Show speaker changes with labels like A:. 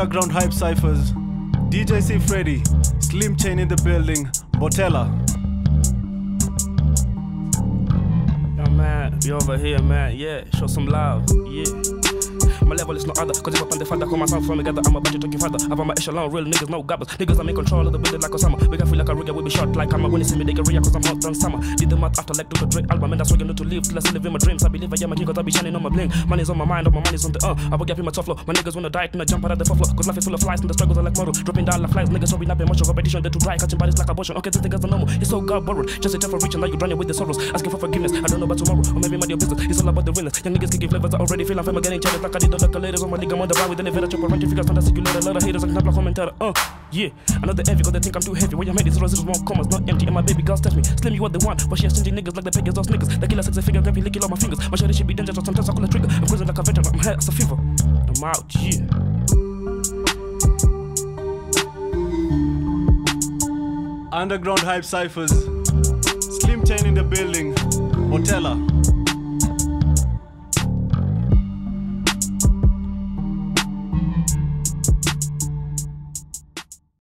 A: Underground hype cyphers. DJ C-Freddy, Slim Chain in the building, Mbotela.
B: Yo man, we over here man, yeah, show some love, yeah. My level is no other, cause if I find the father, call my son from together, I'm about to take your father. I'm on my echelon, real niggas, no gabbers. Niggas, I'm in control of the building like Osama. We can feel like a rigger, we be shot like I'm a when you see me, they get real, cause I'm hot than summer. Did the math after like took a Drake album, and that's why you need to live till I still live in my dreams. I believe I am a king, cause I be shining on my bling. Money's on my mind, all my money's on the I will get in my tough flow. My niggas wanna die, and I jump out of the floor, cause life is full of flies, and the struggles are like model. Dropping down like flies, niggas, so we not be much of a competition, they're too dry, catching bodies like abortion. Okay, these niggas are normal, it's so God borrowed. Just a time for reaching, now you drowning with the sorrows. Asking for forgiveness, I don't know about tomorrow, or maybe mind your business. It's all about the realness. Young niggas can give flavors, I already feel I'm famous, getting cheddar like I did on the ladies on my league. I'm on the ride with the never chopper, ranking figures, and I see you later. A lot of haters, and I'm commentator. Yeah, I know the envy, cause they think I'm too heavy. When you made these zeros won't come, not empty, and my baby girls test me. Slim you what they want, but she has stingy niggas like the Peggy's those niggas. They kill a 6 figure, grab you, licking all my fingers. My shorty should be dangerous, sometimes I call a trigger. I'm cruising like a veteran, I'm hot as a fever. I'm out, yeah.
A: Underground hype cyphers. Slim Chain in the building, Mbotela.